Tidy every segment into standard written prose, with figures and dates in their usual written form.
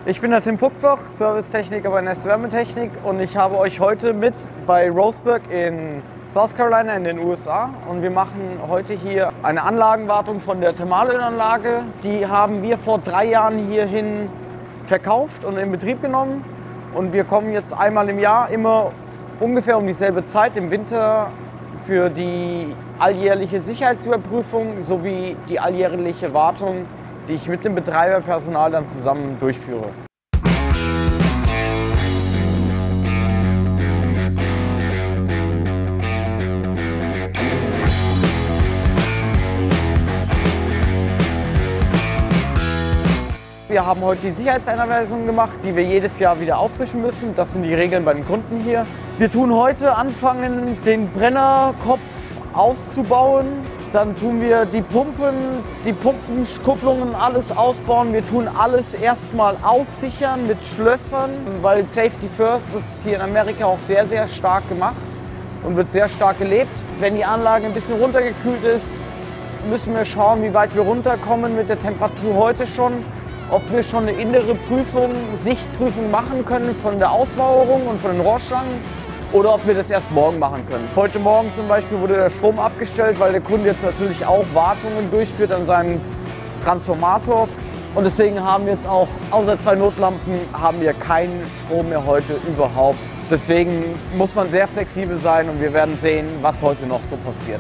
Ich bin der Tim Fuchsloch, Servicetechniker bei NESS Wärmetechnik, und ich habe euch heute mit bei Roseburg in South Carolina in den USA, und wir machen heute hier eine Anlagenwartung von der Thermalölanlage. Die haben wir vor 3 Jahren hierhin verkauft und in Betrieb genommen, und wir kommen jetzt einmal im Jahr, immer ungefähr um dieselbe Zeit im Winter, für die alljährliche Sicherheitsüberprüfung sowie die alljährliche Wartung, die ich mit dem Betreiberpersonal dann zusammen durchführe. Wir haben heute die Sicherheitseinweisungen gemacht, die wir jedes Jahr wieder auffrischen müssen. Das sind die Regeln bei den Kunden hier. Wir tun heute anfangen, den Brennerkopf auszubauen. Dann tun wir die Pumpen, die Pumpenkupplungen, alles ausbauen. Wir tun alles erstmal aussichern mit Schlössern, weil Safety First ist hier in Amerika auch sehr, sehr stark gemacht und wird sehr stark gelebt. Wenn die Anlage ein bisschen runtergekühlt ist, müssen wir schauen, wie weit wir runterkommen mit der Temperatur heute schon. Ob wir schon eine innere Prüfung, Sichtprüfung machen können von der Ausmauerung und von den Rohrschlangen, oder ob wir das erst morgen machen können. Heute Morgen zum Beispiel wurde der Strom abgestellt, weil der Kunde jetzt natürlich auch Wartungen durchführt an seinem Transformator. Und deswegen haben wir jetzt auch, außer 2 Notlampen, haben wir keinen Strom mehr heute überhaupt. Deswegen muss man sehr flexibel sein, und wir werden sehen, was heute noch so passiert.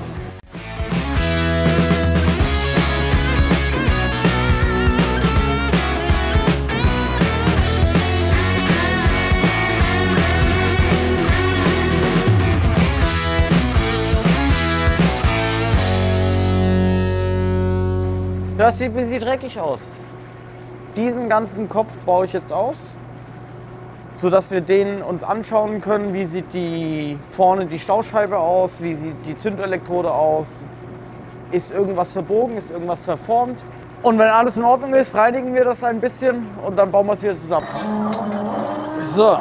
Das sieht ein bisschen dreckig aus. Diesen ganzen Kopf baue ich jetzt aus, sodass wir den uns anschauen können, wie sieht vorne die Stauscheibe aus, wie sieht die Zündelektrode aus, ist irgendwas verbogen, ist irgendwas verformt. Und wenn alles in Ordnung ist, reinigen wir das ein bisschen und dann bauen wir es wieder zusammen. So.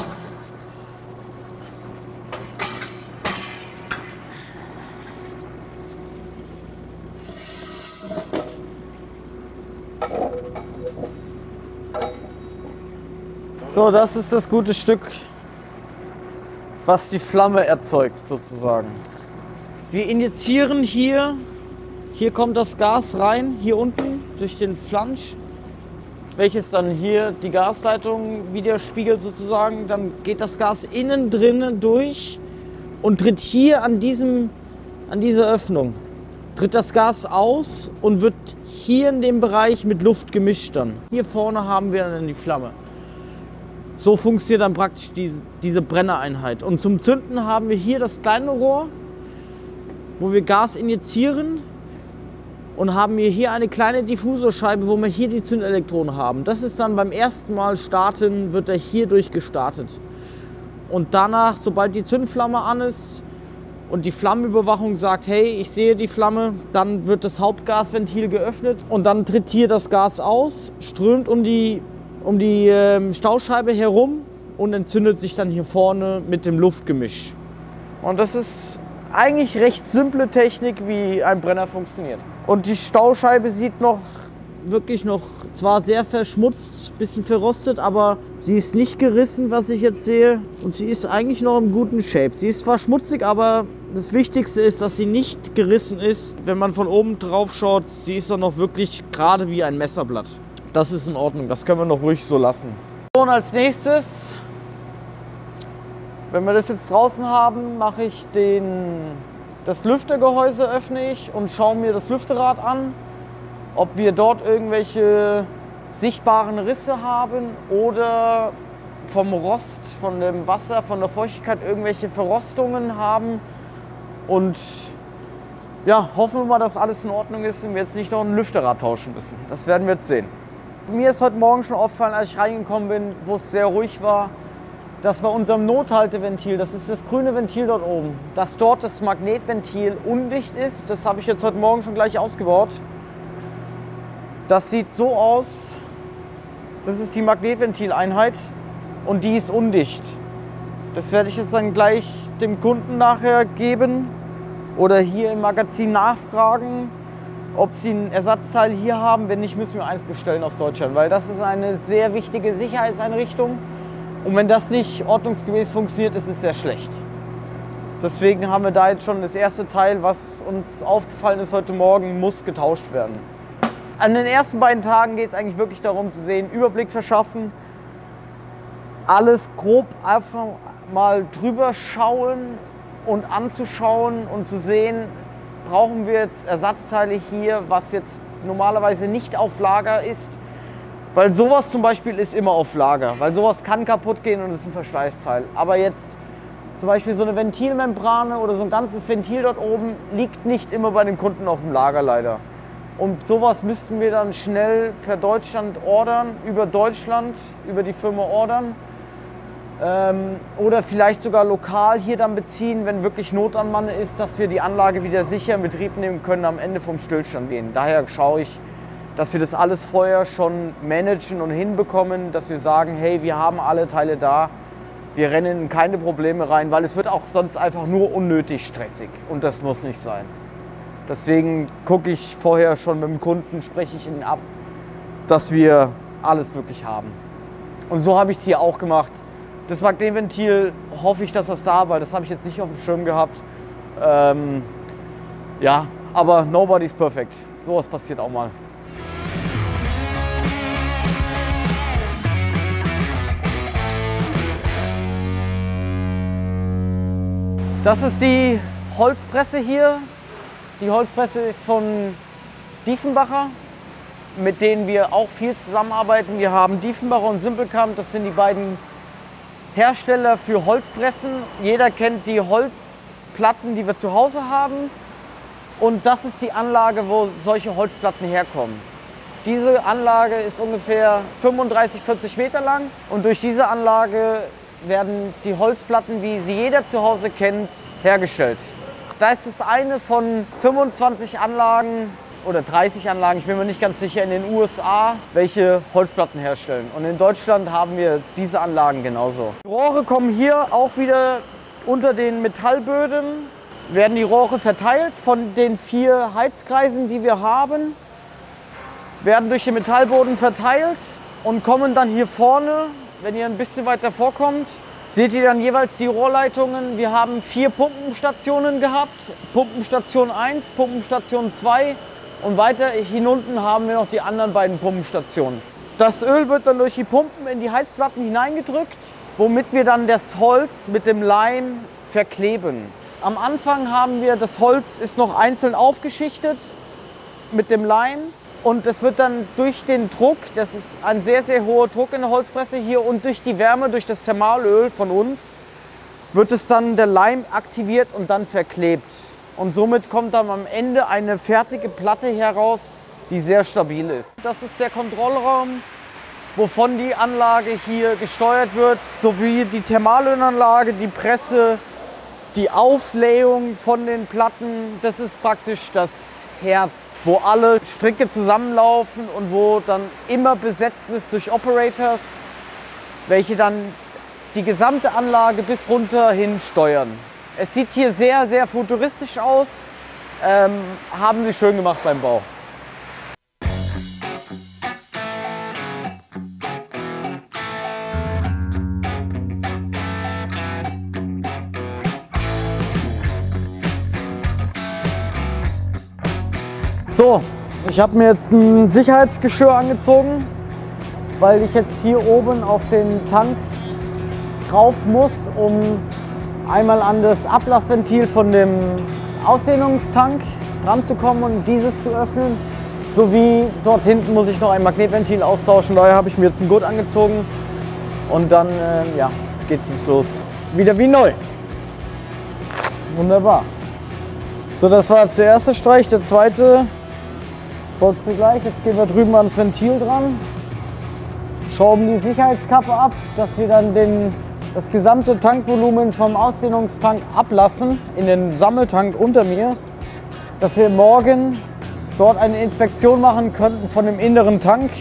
So, das ist das gute Stück, was die Flamme erzeugt sozusagen. Wir injizieren hier kommt das Gas rein, hier unten durch den Flansch, welches dann hier die Gasleitung widerspiegelt sozusagen. Dann geht das Gas innen drinnen durch und tritt hier an diese Öffnung, tritt das Gas aus und wird hier in dem Bereich mit Luft gemischt dann. Hier vorne haben wir dann die Flamme. So funktioniert dann praktisch diese Brennereinheit. Und zum Zünden haben wir hier das kleine Rohr, wo wir Gas injizieren, und haben wir hier eine kleine Diffusorscheibe, wo wir hier die Zündelektroden haben. Das ist dann beim ersten Mal starten, wird er hier durchgestartet. Und danach, sobald die Zündflamme an ist und die Flammenüberwachung sagt, hey, ich sehe die Flamme, dann wird das Hauptgasventil geöffnet und dann tritt hier das Gas aus, strömt um die Stauscheibe herum und entzündet sich dann hier vorne mit dem Luftgemisch. Und das ist eigentlich recht simple Technik, wie ein Brenner funktioniert. Und die Stauscheibe sieht wirklich noch zwar sehr verschmutzt, bisschen verrostet, aber sie ist nicht gerissen, was ich jetzt sehe. Und sie ist eigentlich noch im guten Shape. Sie ist zwar schmutzig, aber das Wichtigste ist, dass sie nicht gerissen ist. Wenn man von oben drauf schaut, sie ist doch noch wirklich gerade wie ein Messerblatt. Das ist in Ordnung, das können wir noch ruhig so lassen. Und als nächstes, wenn wir das jetzt draußen haben, mache ich das Lüftergehäuse, öffne ich und schaue mir das Lüfterrad an, ob wir dort irgendwelche sichtbaren Risse haben oder vom Rost, von dem Wasser, von der Feuchtigkeit irgendwelche Verrostungen haben. Und ja, hoffen wir mal, dass alles in Ordnung ist und wir jetzt nicht noch ein Lüfterrad tauschen müssen. Das werden wir jetzt sehen. Mir ist heute Morgen schon aufgefallen, als ich reingekommen bin, wo es sehr ruhig war, dass bei unserem Nothalteventil, das ist das grüne Ventil dort oben, dass dort das Magnetventil undicht ist. Das habe ich jetzt heute Morgen schon gleich ausgebaut. Das sieht so aus, das ist die Magnetventileieinheit und die ist undicht. Das werde ich jetzt dann gleich dem Kunden nachher geben oder hier im Magazin nachfragen, ob sie ein Ersatzteil hier haben. Wenn nicht, müssen wir eins bestellen aus Deutschland, weil das ist eine sehr wichtige Sicherheitseinrichtung. Und wenn das nicht ordnungsgemäß funktioniert, ist es sehr schlecht. Deswegen haben wir da jetzt schon das erste Teil, was uns aufgefallen ist heute Morgen, muss getauscht werden. An den ersten beiden Tagen geht es eigentlich wirklich darum zu sehen, Überblick verschaffen, alles grob einfach mal drüber schauen und anzuschauen und zu sehen, brauchen wir jetzt Ersatzteile hier, was jetzt normalerweise nicht auf Lager ist. Weil sowas zum Beispiel ist immer auf Lager, weil sowas kann kaputt gehen und ist ein Verschleißteil. Aber jetzt zum Beispiel so eine Ventilmembrane oder so ein ganzes Ventil dort oben liegt nicht immer bei den Kunden auf dem Lager leider. Und sowas müssten wir dann schnell per Deutschland ordern, über Deutschland, über die Firma ordern. Oder vielleicht sogar lokal hier dann beziehen, wenn wirklich Not am Mann ist, dass wir die Anlage wieder sicher in Betrieb nehmen können, am Ende vom Stillstand gehen. Daher schaue ich, dass wir das alles vorher schon managen und hinbekommen, dass wir sagen, hey, wir haben alle Teile da, wir rennen in keine Probleme rein, weil es wird auch sonst einfach nur unnötig stressig und das muss nicht sein. Deswegen gucke ich vorher schon mit dem Kunden, spreche ich ihn ab, dass wir alles wirklich haben. Und so habe ich es hier auch gemacht. Das Magnetventil hoffe ich, dass das da, weil das habe ich jetzt nicht auf dem Schirm gehabt. Ja, aber nobody's perfect. Sowas passiert auch mal. Das ist die Holzpresse hier. Die Holzpresse ist von Diefenbacher, mit denen wir auch viel zusammenarbeiten. Wir haben Diefenbacher und Simpelkamp, das sind die beiden Hersteller für Holzpressen. Jeder kennt die Holzplatten, die wir zu Hause haben. Und das ist die Anlage, wo solche Holzplatten herkommen. Diese Anlage ist ungefähr 35, 40 Meter lang und durch diese Anlage werden die Holzplatten, wie sie jeder zu Hause kennt, hergestellt. Da ist es eine von 25 Anlagen oder 30 Anlagen, ich bin mir nicht ganz sicher, in den USA, welche Holzplatten herstellen. Und in Deutschland haben wir diese Anlagen genauso. Die Rohre kommen hier auch wieder unter den Metallböden, werden die Rohre verteilt von den 4 Heizkreisen, die wir haben, werden durch den Metallboden verteilt und kommen dann hier vorne, wenn ihr ein bisschen weiter vorkommt, seht ihr dann jeweils die Rohrleitungen. Wir haben 4 Pumpenstationen gehabt, Pumpenstation 1, Pumpenstation 2 und weiter hinunten haben wir noch die anderen beiden Pumpenstationen. Das Öl wird dann durch die Pumpen in die Heizplatten hineingedrückt, womit wir dann das Holz mit dem Leim verkleben. Am Anfang haben wir, das Holz ist noch einzeln aufgeschichtet mit dem Leim. Und es wird dann durch den Druck, das ist ein sehr, sehr hoher Druck in der Holzpresse hier und durch die Wärme, durch das Thermalöl von uns, wird es dann der Leim aktiviert und dann verklebt. Und somit kommt dann am Ende eine fertige Platte heraus, die sehr stabil ist. Das ist der Kontrollraum, wovon die Anlage hier gesteuert wird, sowie die Thermalölanlage, die Presse, die Auflähung von den Platten. Das ist praktisch das Herz, wo alle Stricke zusammenlaufen und wo dann immer besetzt ist durch Operators, welche dann die gesamte Anlage bis runter hin steuern. Es sieht hier sehr, sehr futuristisch aus, haben sie schön gemacht beim Bau. So, ich habe mir jetzt ein Sicherheitsgeschirr angezogen, weil ich jetzt hier oben auf den Tank drauf muss, um einmal an das Ablassventil von dem Ausdehnungstank dran zu kommen und dieses zu öffnen. Sowie dort hinten muss ich noch ein Magnetventil austauschen, daher habe ich mir jetzt einen Gurt angezogen und dann ja, geht es los. Wieder wie neu. Wunderbar. So, das war jetzt der erste Streich, der zweite folgt zugleich. Jetzt gehen wir drüben ans Ventil dran, schrauben die Sicherheitskappe ab, dass wir dann das gesamte Tankvolumen vom Ausdehnungstank ablassen in den Sammeltank unter mir, dass wir morgen dort eine Inspektion machen könnten von dem inneren Tank.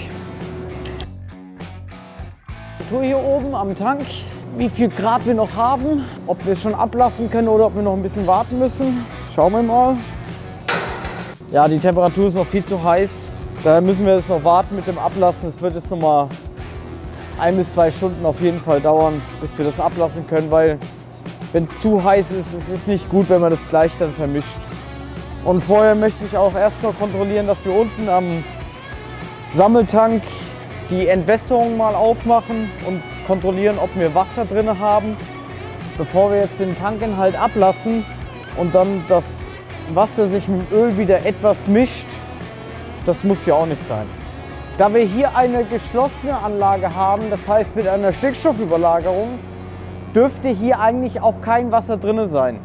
Temperatur hier oben am Tank, wie viel Grad wir noch haben, ob wir es schon ablassen können oder ob wir noch ein bisschen warten müssen. Schauen wir mal. Ja, die Temperatur ist noch viel zu heiß. Daher müssen wir jetzt noch warten mit dem Ablassen. Es wird jetzt noch mal 1 bis 2 Stunden auf jeden Fall dauern, bis wir das ablassen können, weil wenn es zu heiß ist, es ist nicht gut, wenn man das gleich dann vermischt. Und vorher möchte ich auch erstmal kontrollieren, dass wir unten am Sammeltank die Entwässerung mal aufmachen und kontrollieren, ob wir Wasser drin haben, bevor wir jetzt den Tankinhalt ablassen und dann das Wasser sich mit dem Öl wieder etwas mischt. Das muss ja auch nicht sein. Da wir hier eine geschlossene Anlage haben, das heißt mit einer Stickstoffüberlagerung, dürfte hier eigentlich auch kein Wasser drin sein.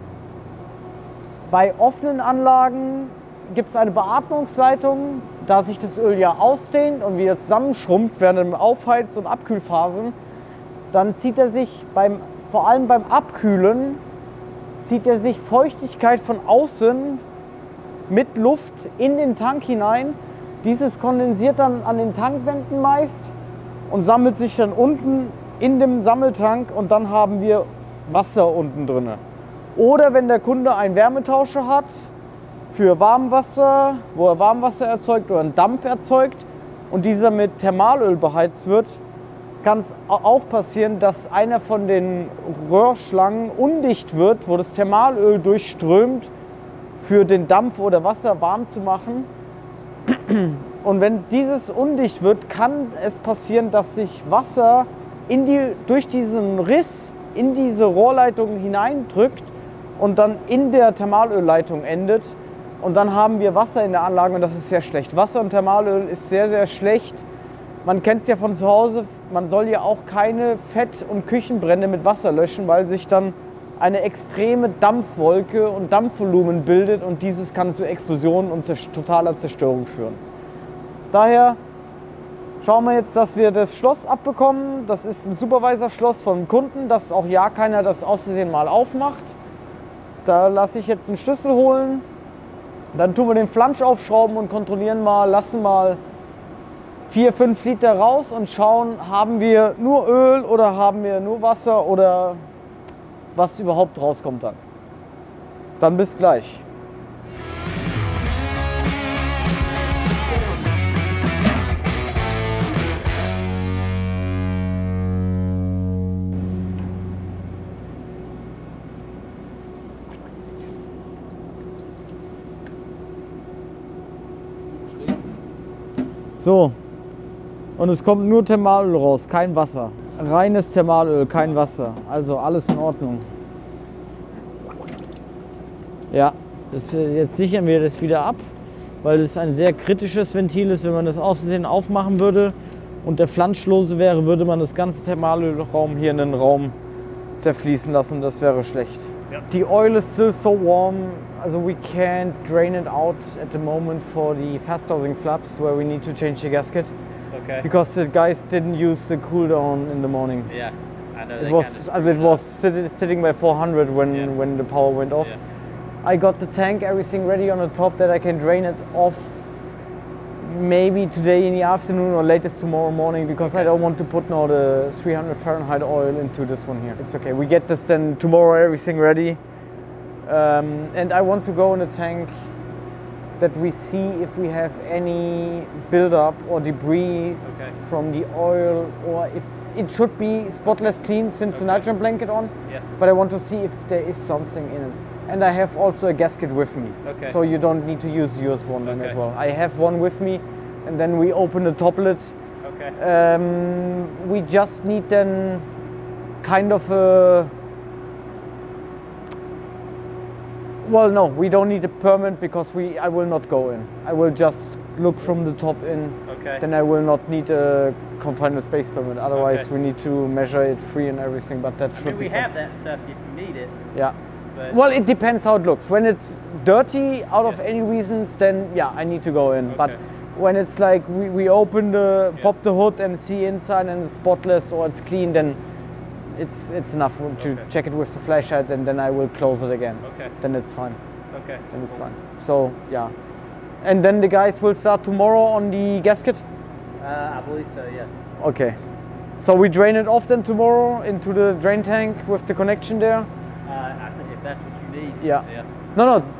Bei offenen Anlagen gibt es eine Beatmungsleitung, da sich das Öl ja ausdehnt und wieder zusammenschrumpft während der Aufheiz- und Abkühlphasen, dann zieht er sich vor allem beim Abkühlen, zieht er sich Feuchtigkeit von außen mit Luft in den Tank hinein. Dieses kondensiert dann an den Tankwänden meist und sammelt sich dann unten in dem Sammeltank und dann haben wir Wasser unten drin. Oder wenn der Kunde einen Wärmetauscher hat für Warmwasser, wo er Warmwasser erzeugt oder einen Dampf erzeugt und dieser mit Thermalöl beheizt wird, kann es auch passieren, dass einer von den Röhrschlangen undicht wird, wo das Thermalöl durchströmt, für den Dampf oder Wasser warm zu machen. Und wenn dieses undicht wird, kann es passieren, dass sich Wasser durch diesen Riss in diese Rohrleitung hineindrückt und dann in der Thermalölleitung endet. Und dann haben wir Wasser in der Anlage und das ist sehr schlecht. Wasser und Thermalöl ist sehr, sehr schlecht. Man kennt es ja von zu Hause, man soll ja auch keine Fett- und Küchenbrände mit Wasser löschen, weil sich dann eine extreme Dampfwolke und Dampfvolumen bildet und dieses kann zu Explosionen und totaler Zerstörung führen. Daher schauen wir jetzt, dass wir das Schloss abbekommen. Das ist ein Supervisor-Schloss vom Kunden, dass auch ja keiner das aus Versehen mal aufmacht. Da lasse ich jetzt einen Schlüssel holen. Dann tun wir den Flansch aufschrauben und kontrollieren mal, lassen mal 4-5 Liter raus und schauen, haben wir nur Öl oder haben wir nur Wasser oder was überhaupt rauskommt dann. Dann bis gleich. So, und es kommt nur Thermalöl raus, kein Wasser. Reines Thermalöl, kein Wasser. Also alles in Ordnung. Ja, jetzt sichern wir das wieder ab, weil es ein sehr kritisches Ventil ist. Wenn man das aus Versehen aufmachen würde und der Flansch lose wäre, würde man das ganze Thermalölraum hier in den Raum zerfließen lassen. Das wäre schlecht. Ja. The oil is still so warm, also we can't drain it out at the moment for the fast dosing flaps where we need to change the gasket. Okay. Because the guys didn't use the cool down in the morning. Yeah, I know. It was sitting by 400 when the power went off. Yeah. I got the tank, everything ready on the top that I can drain it off maybe today in the afternoon or latest tomorrow morning because I don't want to put now the 300 Fahrenheit oil into this one here. It's okay. We get this then tomorrow, everything ready. And I want to go in the tank that we see if we have any buildup or debris from the oil, or if it should be spotless clean since the nitrogen blanket on. Yes. But I want to see if there is something in it. And I have also a gasket with me, so you don't need to use yours one then as well. I have one with me, and then we open the top lid. Okay. We just need then kind of a. Well, no, we don't need a permit because I will not go in. I will just look from the top in. Okay. Then I will not need a confined space permit. Otherwise, we need to measure it free and everything. But that should be. We have that stuff if you need it. Yeah. But well, it depends how it looks. When it's dirty out of any reasons, then yeah, I need to go in. Okay. But when it's like we open pop the hood and see inside and it's spotless or it's clean, then it's enough to check it with the flashlight, and then I will close it again. Okay. Then it's fine. Okay. Then it's fine. So yeah, and then the guys will start tomorrow on the gasket. I believe so. Yes. Okay. So we drain it off then tomorrow into the drain tank with the connection there. I think if that's what you need. Yeah. No,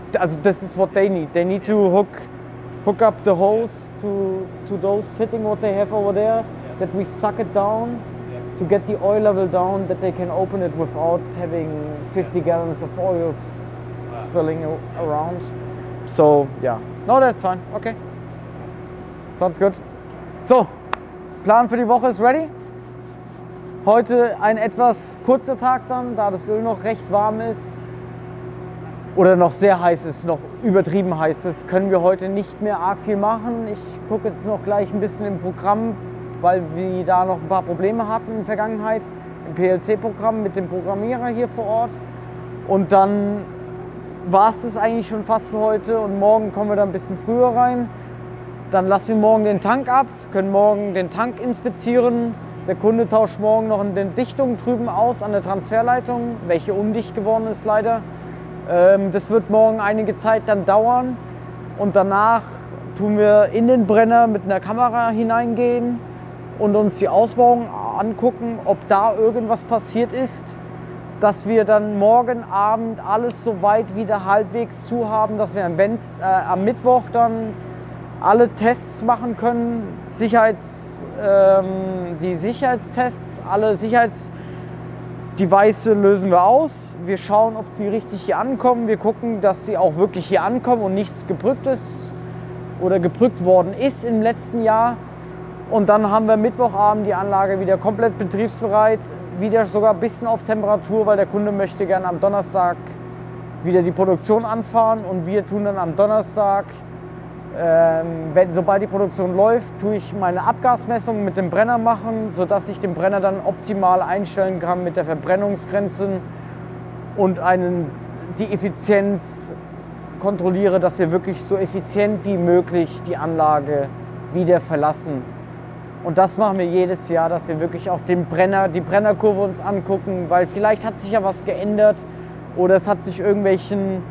also this is what they need. They need to hook up the hose to those fitting what they have over there, that we suck it down to get the oil level down, that they can open it without having 50 gallons of oil spilling around. So yeah, no, that's fine. Okay, sounds good. So, Plan für die Woche ist ready. Heute ein etwas kurzer Tag dann, da das Öl noch recht warm ist oder noch sehr heiß ist, noch übertrieben heiß ist, können wir heute nicht mehr arg viel machen. Ich gucke jetzt noch gleich ein bisschen im Programm, weil wir da noch ein paar Probleme hatten in der Vergangenheit, im PLC-Programm mit dem Programmierer hier vor Ort. Und dann war es das eigentlich schon fast für heute und morgen kommen wir da ein bisschen früher rein. Dann lassen wir morgen den Tank ab, können morgen den Tank inspizieren. Der Kunde tauscht morgen noch eine Dichtung drüben aus an der Transferleitung, welche undicht geworden ist leider. Das wird morgen einige Zeit dann dauern und danach tun wir in den Brenner mit einer Kamera hineingehen und uns die Ausbauung angucken, ob da irgendwas passiert ist, dass wir dann morgen Abend alles so weit wieder halbwegs zu haben, dass wir am Mittwoch dann alle Tests machen können, die Sicherheitstests, alle Sicherheitsdevice lösen wir aus. Wir schauen, ob sie richtig hier ankommen. Wir gucken, dass sie auch wirklich hier ankommen und nichts gebrückt ist oder gebrückt worden ist im letzten Jahr. Und dann haben wir Mittwochabend die Anlage wieder komplett betriebsbereit, wieder sogar ein bisschen auf Temperatur, weil der Kunde möchte gerne am Donnerstag wieder die Produktion anfahren und wir tun dann am Donnerstag, sobald die Produktion läuft, tue ich meine Abgasmessung mit dem Brenner machen, sodass ich den Brenner dann optimal einstellen kann mit der Verbrennungsgrenze und die Effizienz kontrolliere, dass wir wirklich so effizient wie möglich die Anlage wieder verlassen. Und das machen wir jedes Jahr, dass wir wirklich auch die Brennerkurve uns angucken, weil vielleicht hat sich ja was geändert oder es hat sich irgendwelchen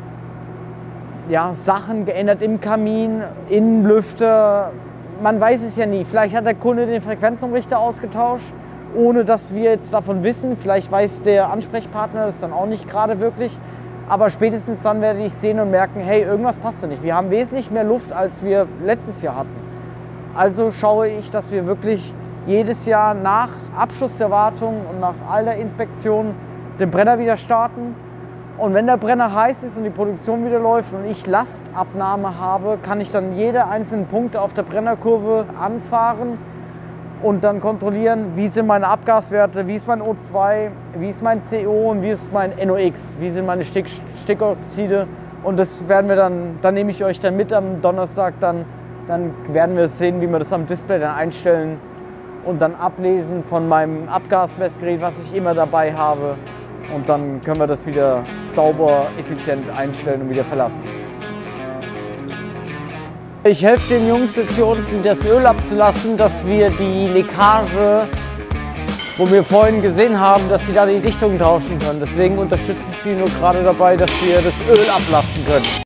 Sachen geändert im Kamin, Innenlüfter. Man weiß es ja nie. Vielleicht hat der Kunde den Frequenzumrichter ausgetauscht, ohne dass wir jetzt davon wissen. Vielleicht weiß der Ansprechpartner das dann auch nicht gerade wirklich. Aber spätestens dann werde ich sehen und merken, hey, irgendwas passt da nicht. Wir haben wesentlich mehr Luft, als wir letztes Jahr hatten. Also schaue ich, dass wir wirklich jedes Jahr nach Abschluss der Wartung und nach all der Inspektion den Brenner wieder starten. Und wenn der Brenner heiß ist und die Produktion wieder läuft und ich Lastabnahme habe, kann ich dann jede einzelnen Punkte auf der Brennerkurve anfahren und dann kontrollieren, wie sind meine Abgaswerte, wie ist mein O2, wie ist mein CO und wie ist mein NOx, wie sind meine Stickoxide. Und das werden wir dann nehme ich euch dann mit am Donnerstag, dann werden wir sehen, wie wir das am Display dann einstellen und dann ablesen von meinem Abgasmessgerät, was ich immer dabei habe. Und dann können wir das wieder sauber, effizient einstellen und wieder verlassen. Ich helfe den Jungs jetzt hier unten das Öl abzulassen, dass wir die Leckage, wo wir vorhin gesehen haben, dass sie da die Dichtung tauschen können. Deswegen unterstütze ich sie nur gerade dabei, dass wir das Öl ablassen können.